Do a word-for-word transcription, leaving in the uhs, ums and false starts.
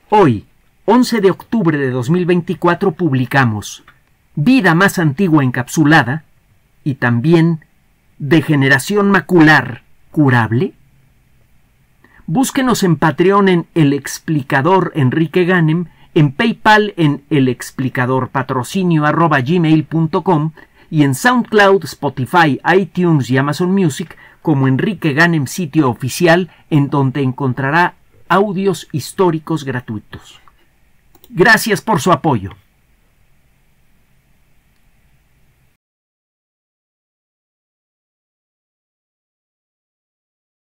Hoy, once de octubre de dos mil veinticuatro, publicamos Vida más antigua encapsulada y también Degeneración macular curable. Búsquenos en Patreon en El Explicador Enrique Ganem, en PayPal en elexplicadorpatrocinio arroba gmail punto com y en SoundCloud, Spotify, iTunes y Amazon Music como Enrique Ganem sitio oficial, en donde encontrará audios históricos gratuitos. Gracias por su apoyo.